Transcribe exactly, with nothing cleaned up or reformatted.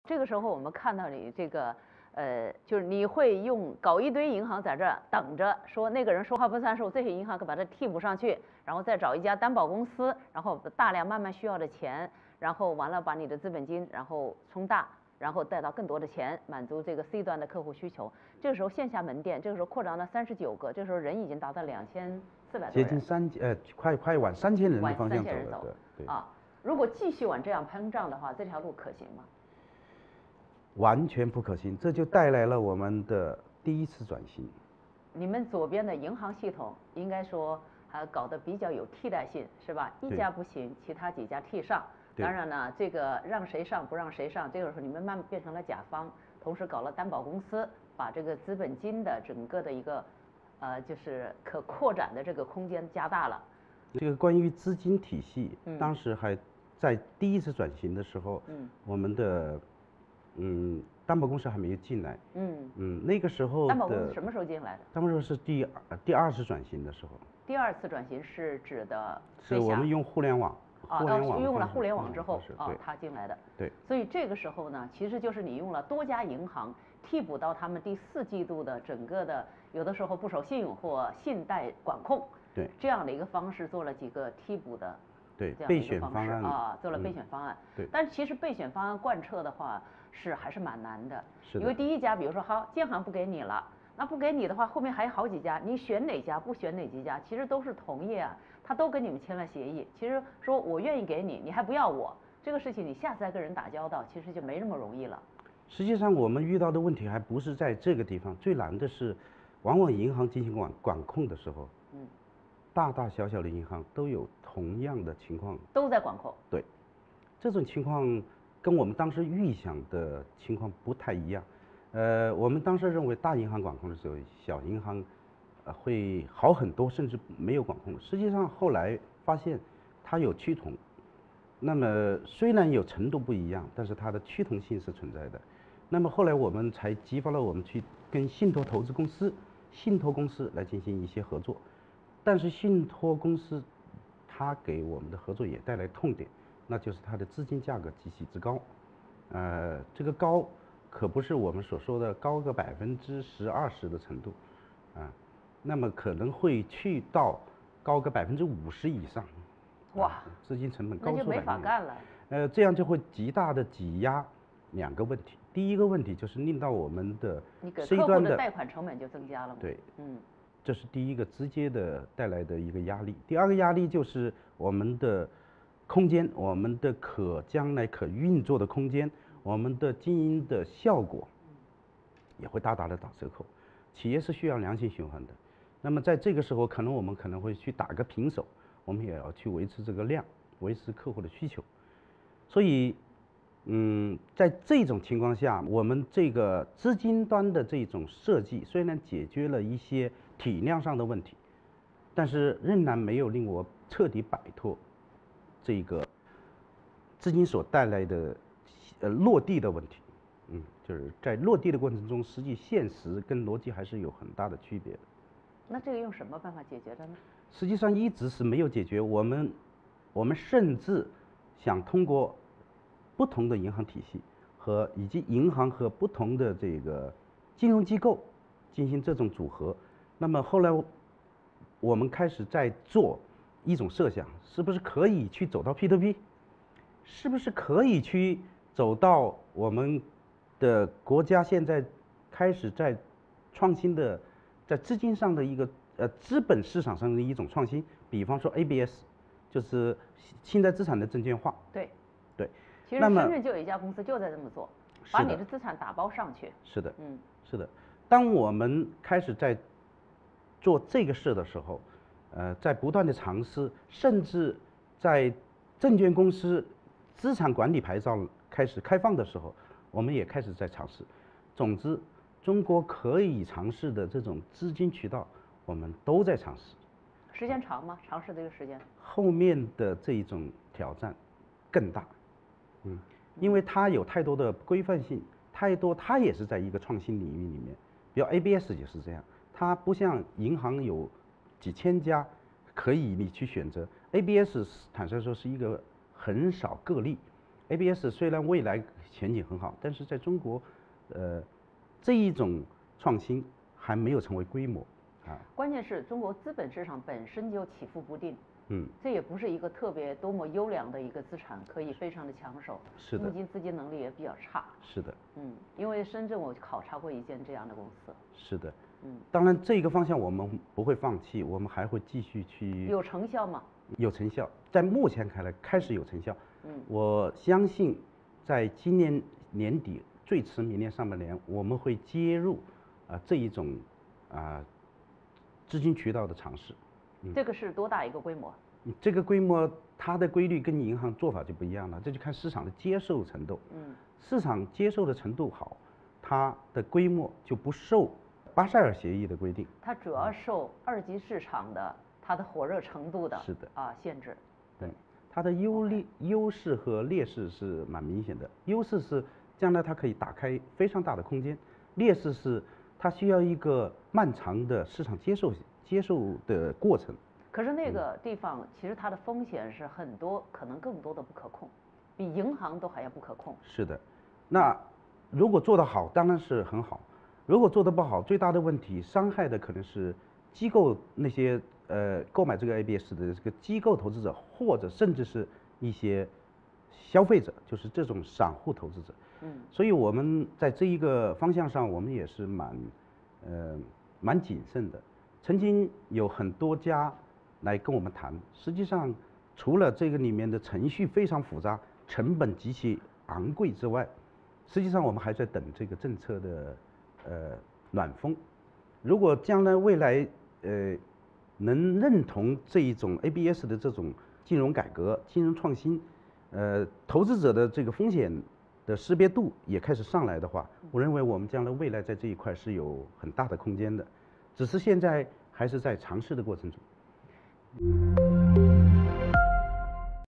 这个时候我们看到你这个，呃，就是你会用搞一堆银行在这儿等着，说那个人说话不算数，这些银行给把它替补上去，然后再找一家担保公司，然后大量慢慢需要的钱，然后完了把你的资本金然后冲大，然后带到更多的钱，满足这个 C 端的客户需求。这个时候线下门店，这个时候扩张到三十九个，这个时候人已经达到两千四百多人， 接近三呃快快往三千人的方向走了， 走对对啊。如果继续往这样膨胀的话，这条路可行吗？ 完全不可行，这就带来了我们的第一次转型。 你们左边的银行系统应该说还搞得比较有替代性，是吧？一家不行，其他几家替上。当然呢，这个让谁上不让谁上，这个时候你们慢慢变成了甲方，同时搞了担保公司，把这个资本金的整个的一个呃就是可扩展的这个空间加大了。 这个关于资金体系，嗯、当时还在第一次转型的时候，嗯，我们的。嗯，担保公司还没有进来。嗯嗯，那个时候担保公司什么时候进来的？ 担保公司是第第二次转型的时候。 第二次转型是指的？ 是我们用互联网， 啊， 互联网用了互联网之后， 啊， 他进来的。 对。 所以这个时候呢，其实就是你用了多家银行替补到他们第四季度的整个的，有的时候不守信用或信贷管控， 对， 这样的一个方式做了几个替补的。 对，备选方案啊，做了备选方案。 对。 但是其实备选方案贯彻的话是还是蛮难的。 是的。 因为第一家，比如说好，建行不给你了，那不给你的话，后面还有好几家，你选哪家不选哪几家，其实都是同业啊，他都跟你们签了协议。其实说我愿意给你，你还不要我，这个事情你下次再跟人打交道，其实就没那么容易了。 实际上我们遇到的问题还不是在这个地方，最难的是，往往银行进行管管控的时候，嗯。大大小小的银行都有同样的情况， 都在管控。 对，这种情况跟我们当时预想的情况不太一样。呃，我们当时认为大银行管控的时候，小银行呃会好很多，甚至没有管控。实际上后来发现它有趋同，那么虽然有程度不一样，但是它的趋同性是存在的。那么后来我们才激发了我们去跟信托投资公司、信托公司来进行一些合作。但是信托公司，它给我们的合作也带来痛点，那就是它的资金价格极其之高，呃，这个高可不是我们所说的高个百分之十二十的程度，啊，那么可能会去到高个百分之五十以上， 哇， 啊、资金成本高出百分之。 那就没法干了。 呃，这样就会极大的挤压两个问题，第一个问题就是令到我们的 C 端的贷款成本就增加了嘛。 对， 嗯。 这是第一个直接的带来的一个压力。第二个压力就是我们的空间，我们的可将来可运作的空间，我们的经营的效果也会大大的打折扣。企业是需要良性循环的，那么在这个时候，可能我们可能会去打个平手，我们也要去维持这个量，维持客户的需求。所以，嗯，在这种情况下，我们这个资金端的这种设计虽然解决了一些体量上的问题，但是仍然没有令我彻底摆脱这个资金所带来的呃落地的问题。嗯，就是在落地的过程中，实际现实跟逻辑还是有很大的区别的。 那这个用什么办法解决的呢？ 实际上一直是没有解决。我们我们甚至想通过不同的银行体系和以及银行和不同的这个金融机构进行这种组合。那么后来我们开始在做一种设想，是不是可以去走到 P to P， 是不是可以去走到我们的国家现在开始在创新的在资金上的一个呃资本市场上的一种创新，比方说 A B S， 就是信贷资产的证券化。 对对。 其实深圳就有一家公司就在这么做，把你的资产打包上去。 是的， 嗯， 是的。当我们开始在做这个事的时候，呃，在不断的尝试，甚至在证券公司资产管理牌照开始开放的时候，我们也开始在尝试。总之，中国可以尝试的这种资金渠道，我们都在尝试。 时间长吗？尝试这个时间？ 后面的这一种挑战更大，嗯，因为它有太多的规范性，太多，它也是在一个创新领域里面。比如 A B S 也是这样，它不像银行有几千家可以你去选择 ，A B S 坦率说是一个很少个例。A B S 虽然未来前景很好，但是在中国，呃，这一种创新还没有成为规模啊。 关键是中国资本市场本身就起伏不定， 嗯， 这也不是一个特别多么优良的一个资产，可以非常的抢手， 是的， 募集资金能力也比较差。 是的， 嗯，因为深圳我考察过一间这样的公司。 是的， 嗯， 当然这个方向我们不会放弃，我们还会继续去。 有成效吗？ 有成效，在目前看来开始有成效。 嗯， 我相信在今年年底，最迟明年上半年，我们会接入啊、这一种啊、资金渠道的尝试。 嗯，这个是多大一个规模？ 这个规模它的规律跟银行做法就不一样了，这就看市场的接受程度。 嗯， 市场接受的程度好，它的规模就不受巴塞尔协议的规定。 它主要受二级市场的它的火热程度的是的啊限制。 对，它的优劣优势和劣势是蛮明显的。优势是将来它可以打开非常大的空间，劣势是它需要一个漫长的市场接受接受的过程。 可是那个地方其实它的风险是很多，可能更多的不可控，比银行都还要不可控。 是的，那如果做得好，当然是很好；如果做得不好，最大的问题伤害的可能是机构那些呃购买这个 A B S 的这个机构投资者，或者甚至是一些消费者，就是这种散户投资者。 嗯， 所以我们在这一个方向上，我们也是蛮呃蛮谨慎的。曾经有很多家来跟我们谈，实际上除了这个里面的程序非常复杂、成本极其昂贵之外，实际上我们还在等这个政策的呃暖风。如果将来未来呃能认同这一种 A B S 的这种金融改革、金融创新，呃，投资者的这个风险的识别度也开始上来的话，我认为我们将来未来在这一块是有很大的空间的，只是现在还是在尝试的过程中。